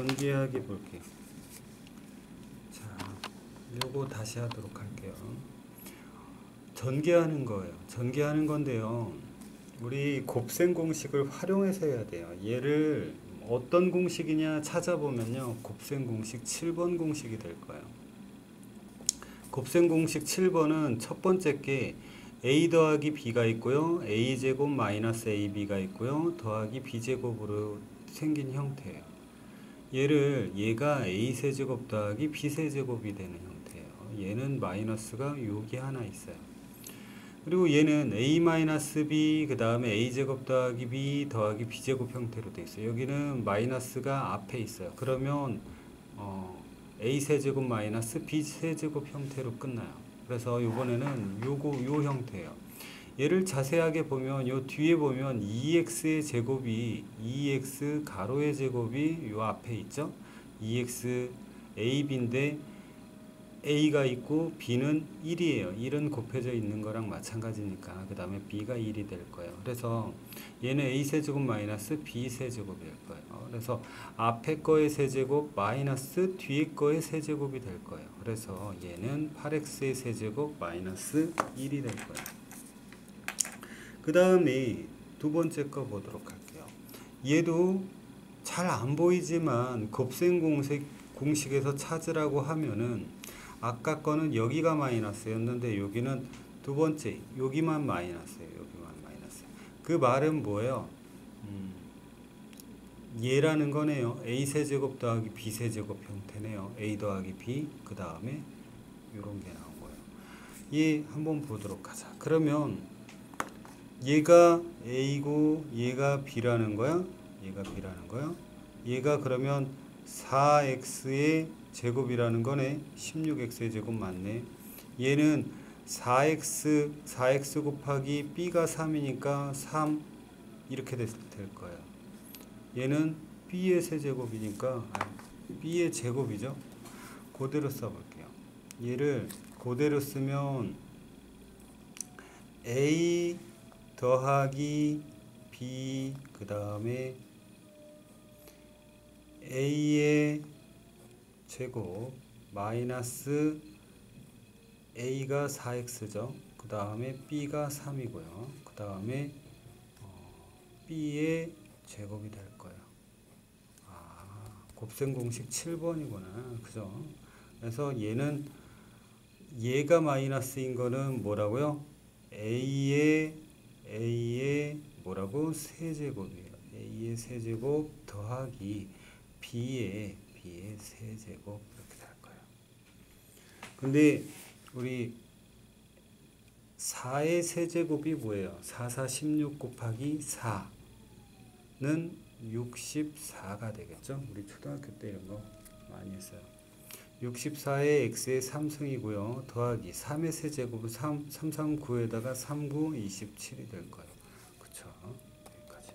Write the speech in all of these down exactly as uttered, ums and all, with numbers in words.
전개하기 볼게요. 자, 요거 다시 하도록 할게요. 전개하는 거예요. 전개하는 건데요. 우리 곱셈 공식을 활용해서 해야 돼요. 얘를 어떤 공식이냐 찾아보면요. 곱셈 공식 칠 번 공식이 될 거예요. 곱셈 공식 칠 번은 첫 번째 게 a 더하기 b가 있고요. a제곱 마이너스 ab가 있고요. 더하기 b제곱으로 생긴 형태예요. 얘를 얘가 a세제곱 더하기 b세제곱이 되는 형태예요. 얘는 마이너스가 여기 하나 있어요. 그리고 얘는 a 마이너스 b 그 다음에 a제곱 더하기 b 더하기 b제곱 형태로 되어 있어요. 여기는 마이너스가 앞에 있어요. 그러면 어, a세제곱 마이너스 b세제곱 형태로 끝나요. 그래서 이번에는 요거 요 형태예요. 얘를 자세하게 보면 요 뒤에 보면 이 엑스의 제곱이 이 엑스 가로의 제곱이 요 앞에 있죠. 이 엑스 에이비인데 a가 있고 b는 일이에요. 일은 곱해져 있는 거랑 마찬가지니까 그 다음에 b가 일이 될 거예요. 그래서 얘는 a 세제곱 마이너스 b 세제곱이 될 거예요. 그래서 앞에 거의 세제곱 마이너스 뒤에 거의 세제곱이 될 거예요. 그래서 얘는 팔 엑스의 세제곱 마이너스 일이 될 거예요. 그 다음에 두 번째 거 보도록 할게요. 얘도 잘 안 보이지만 곱셈 공식, 공식에서 찾으라고 하면은 아까 거는 여기가 마이너스였는데 여기는 두 번째 여기만 마이너스예요. 여기만 마이너스. 그 말은 뭐예요? 음, 얘라는 거네요. a 세제곱 더하기 b 세제곱 형태네요. a 더하기 b 그 다음에 이런 게 나온 거예요. 얘 한번 보도록 하자. 그러면 얘가 a고 얘가 b라는 거야. 얘가 b라는 거야. 얘가 그러면 사 엑스의 제곱이라는 거네. 십육 엑스의 제곱 맞네. 얘는 사 엑스 사 엑스 곱하기 b가 삼이니까 삼 이렇게 될 거예요. 얘는 b의 세제곱이니까 아니, b의 제곱이죠. 그대로 써볼게요. 얘를 그대로 쓰면 a 더하기 b 그 다음에 a의 제곱 마이너스 a가 사 엑스죠. 그 다음에 b가 삼이고요. 그 다음에 어, b의 제곱이 될 거예요. 아, 곱셈 공식 칠 번이구나. 그죠? 그래서 얘는 얘가 마이너스인 거는 뭐라고요? a의 a의 뭐라고? 세제곱이에요. a의 세제곱 더하기 b의 b의 세제곱 이렇게 될 거예요. 근데 우리 사의 세제곱이 뭐예요? 사, 사, 십육 곱하기 사는 육십사가 되겠죠? 우리 초등학교 때 이런 거 많이 했어요. 육십사의 x의 삼승이고요. 더하기 삼의 세제곱은 삼, 삼, 삼, 구에다가 삼, 구, 이십칠이 될 거예요. 그쵸? 여기까지.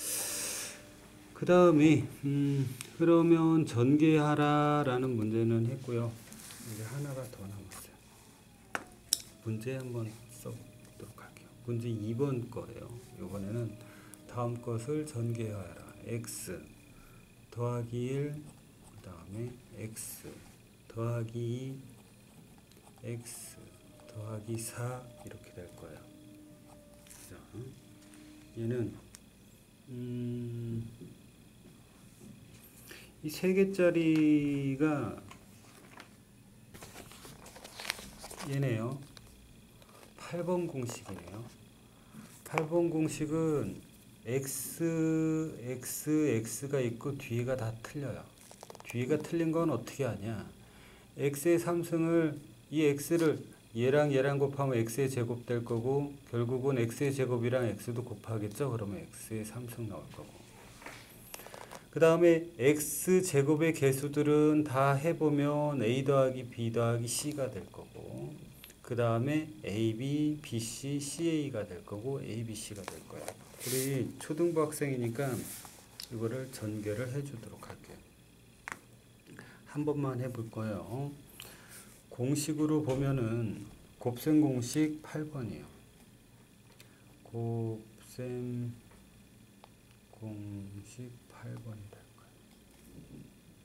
그 다음에 음, 그러면 전개하라 라는 문제는 했고요. 이제 하나가 더 남았어요. 문제 한번 써보도록 할게요. 문제 이 번 거예요. 이번에는 다음 것을 전개하라. x 더하기 일 그 다음에 x 더하기 이 x 더하기 사 이렇게 될 거예요. 자, 얘는 음, 이 세 개짜리가 얘네요. 팔 번 공식이네요. 팔 번 공식은 x, x, x가 있고 뒤가 다 틀려요. 뒤가 틀린 건 어떻게 하냐? x의 삼승을 이 x를 얘랑 얘랑 곱하면 x의 제곱 될 거고 결국은 x의 제곱이랑 x도 곱하겠죠. 그러면 x의 삼승 나올 거고. 그 다음에 x제곱의 개수들은 다 해보면 a 더하기 b 더하기 c가 될 거고 그 다음에 ab, bc, ca가 될 거고 abc가 될 거예요. 우리 초등부 학생이니까 이거를 전개를 해주도록 할게요. 한 번만 해볼 거예요. 공식으로 보면은 곱셈 공식 팔 번이에요. 곱셈 공식 팔 번이 될 거예요.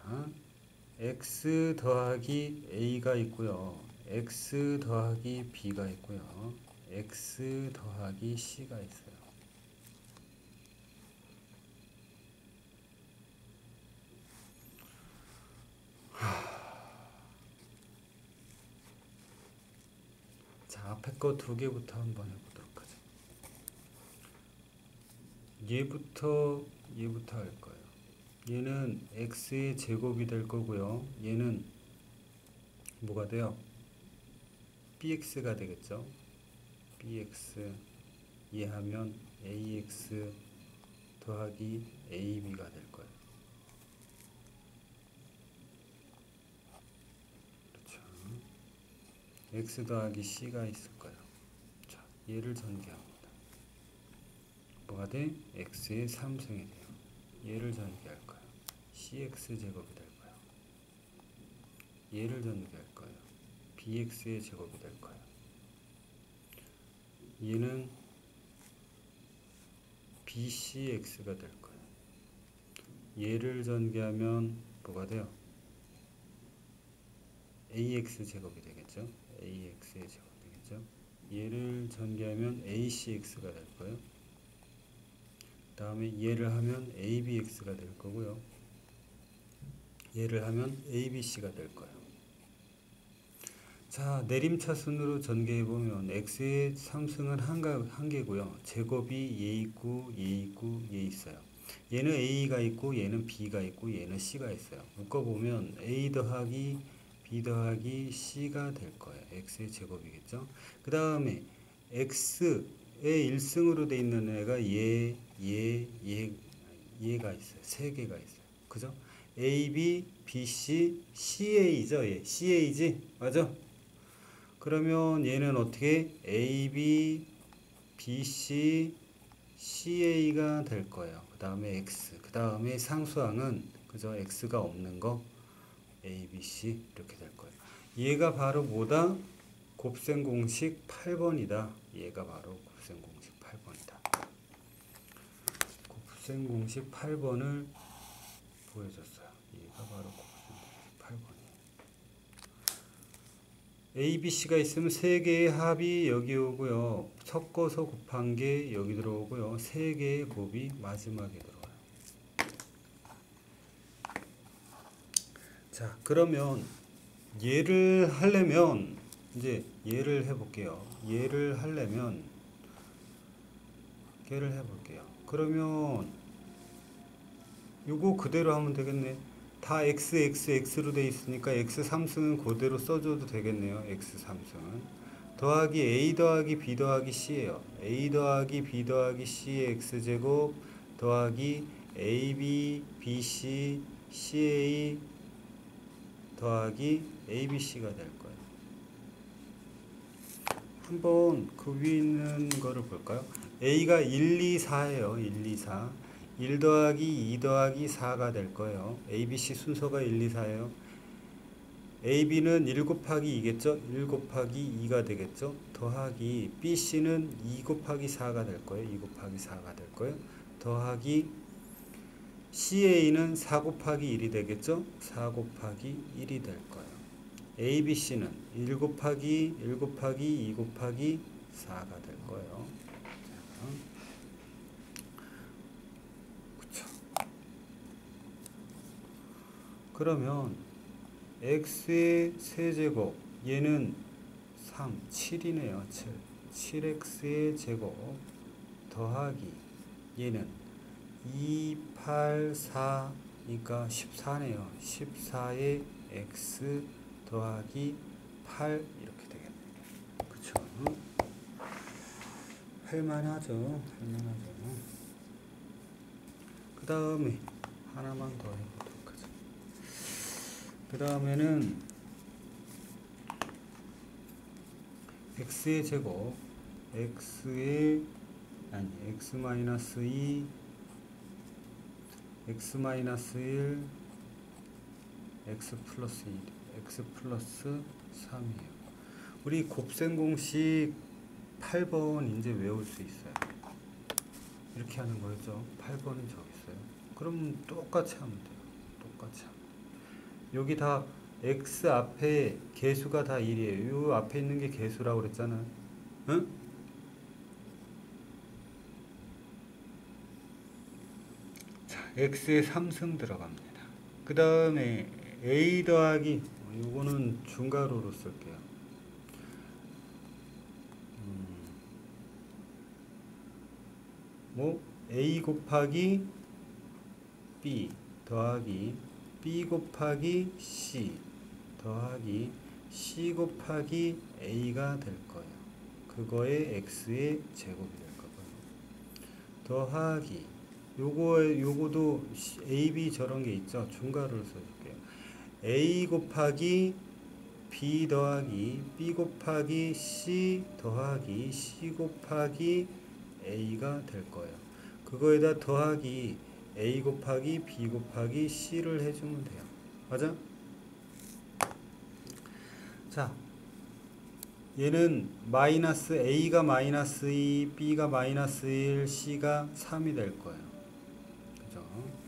자, x 더하기 a가 있고요. x 더하기 b가 있고요. x 더하기 c가 있어요. 자, 앞에 거 두 개부터 한번 해보도록 하죠. 얘부터 얘부터 할 거예요. 얘는 x의 제곱이 될 거고요. 얘는 뭐가 돼요? bx가 되겠죠. bx 이해하면 ax 더하기 ab가 될 거예요. 그렇죠. x 더하기 c가 있을 거예요. 자, 얘를 전개합니다. 뭐가 돼? x의 삼 승이 돼요. 얘를 전개할 거예요. cx 제곱이 될 거예요. 얘를 전개할 거예요. bx의 제곱이 될 거예요. 얘는 bcx가 될 거예요. 얘를 전개하면 뭐가 돼요? ax 제곱이 되겠죠. ax의 제곱이 되겠죠. 얘를 전개하면 acx가 될 거예요. 다음에 얘를 하면 abx가 될 거고요. 얘를 하면 abc가 될 거예요. 자, 내림차순으로 전개해보면 x의 삼 승은 한, 한 개고요. 제곱이 얘 있고 얘 있고 얘 있어요. 얘는 a가 있고 얘는 b가 있고 얘는 c가 있어요. 묶어보면 a 더하기 b 더하기 c가 될 거예요. x의 제곱이겠죠. 그 다음에 x의 일 승으로 돼 있는 애가 얘, 얘, 얘, 얘가 있어요. 세 개가 있어요. 그죠? a, b, b, c, ca죠. 얘. ca지? 맞아? 그러면 얘는 어떻게? a, b, b, c, ca가 될 거예요. 그 다음에 x. 그 다음에 상수항은 그죠? x가 없는 거 a, b, c 이렇게 될 거예요. 얘가 바로 뭐다? 곱셈 공식 팔 번이다. 얘가 바로 곱셈 공식 팔 번이다. 곱셈 공식 팔 번을 보여줬어요. 얘가 바로 곱셈 공식 팔 번이에요. A, B, C가 있으면 세 개의 합이 여기 오고요. 섞어서 곱한 게 여기 들어오고요. 세 개의 곱이 마지막에 들어와요. 자, 그러면 얘를 하려면 이제 얘를 해볼게요. 얘를 하려면 얘를 해볼게요. 그러면 요거 그대로 하면 되겠네. 다 x, x, x로 돼 있으니까 x 삼 승은 그대로 써줘도 되겠네요. x 삼 승은 더하기 a 더하기 b 더하기 c예요. a 더하기 b 더하기 c의 x제곱 더하기 ab, bc, ca 더하기 abc가 될 거예요. 한번 그 위에 있는 거를 볼까요? a가 일, 이, 사예요. 일, 이, 사. 일 더하기 이 더하기 사가 될 거예요. 에이비씨 순서가 일, 이, 사예요. 에이비는 일 곱하기 이겠죠? 일 곱하기 이가 되겠죠? 더하기 비씨는 이 곱하기 사가 될 거예요. 이 곱하기 사가 될 거예요. 더하기 씨에이는 사 곱하기 일이 되겠죠? 사 곱하기 일이 될 거예요. 에이비씨는 일 곱하기 일 곱하기 이 곱하기 사가 될 거예요. 그쵸. 그러면 x의 세제곱 얘는 삼, 칠이네요. 칠. 칠 엑스의 제곱 더하기 얘는 이, 팔, 사니까 십사네요. 십사의 x 더하기 팔 이렇게 되겠네요. 그쵸? 할만하죠. 할만하죠. 그 다음에 하나만 더 해보도록 하죠. 그 다음에는 x의 제곱 x의 아니 x 마이너스 이 x 마이너스 일 x 플러스 일 x 플러스 삼이에요. 우리 곱셈 공식 팔 번 이제 외울 수 있어요. 이렇게 하는 거죠. 팔 번은 저기 있어요. 그럼 똑같이 하면 돼요. 똑같이 하면 돼요. 여기 다 x 앞에 개수가 다 일이에요. 요 앞에 있는 게 개수라고 그랬잖아. 응? 자, x에 삼승 들어갑니다. 그 다음에 a 더하기, 요거는 중괄호로 쓸게요. 음, 뭐 a 곱하기 b 더하기 b 곱하기 c 더하기 c 곱하기 a가 될 거예요. 그거의 x의 제곱이 될 거고요. 더하기 요거 요거도 a, b 저런 게 있죠. 중괄호를 써줄게요. a 곱하기 b 더하기 b 곱하기 c 더하기 c 곱하기 a가 될 거예요. 그거에다 더하기 a 곱하기 b 곱하기 c를 해주면 돼요. 맞아? 자, 얘는 마이너스 a가 마이너스 이, b가 마이너스 일, c가 삼이 될 거예요. 그죠?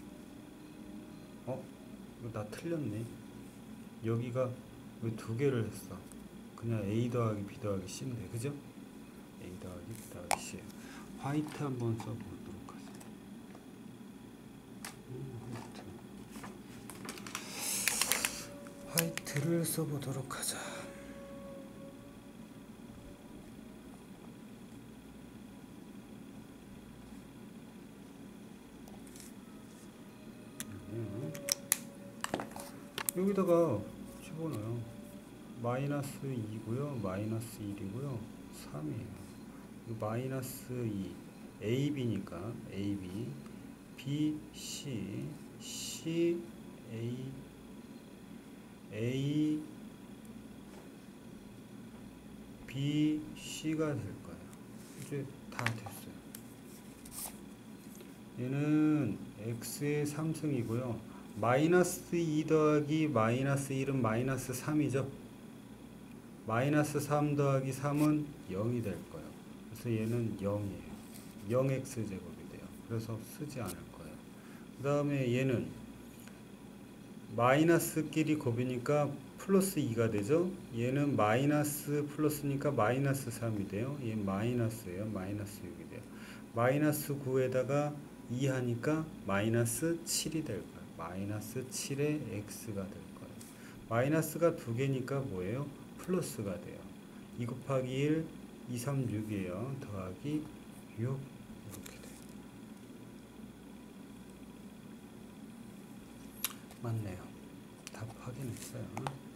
어? 이거 나 틀렸네. 여기가 왜 두 개를 했어? 그냥 a 더하기 b 더하기 c면 돼. 그죠? a 더하기 b 더하기 c. 화이트 한번 써보도록 하자. 화이트. 화이트를 써보도록 하자. 여기다가 집어넣어요. 마이너스 이고요. 마이너스 일이고요. 삼이에요. 마이너스 이. a, b니까 a, b. b, c. c, a. a, b, c가 될 거예요. 이제 다 됐어요. 얘는 x의 삼승이고요. 마이너스 이 더하기 마이너스 일은 마이너스 삼이죠. 마이너스 삼 더하기 삼은 영이 될 거예요. 그래서 얘는 영이에요. 영 엑스 제곱이 돼요. 그래서 쓰지 않을 거예요. 그 다음에 얘는 마이너스끼리 곱이니까 플러스 이가 되죠. 얘는 마이너스 플러스니까 마이너스 삼이 돼요. 얘 마이너스예요. 마이너스 육이 돼요. 마이너스 구에다가 이 하니까 마이너스 칠이 될 거예요. 마이너스 칠의 x가 될 거예요. 마이너스가 두 개니까 뭐예요? 플러스가 돼요. 이 곱하기 일, 이, 삼, 육이에요. 더하기 육 이렇게 돼요. 맞네요. 답 확인했어요.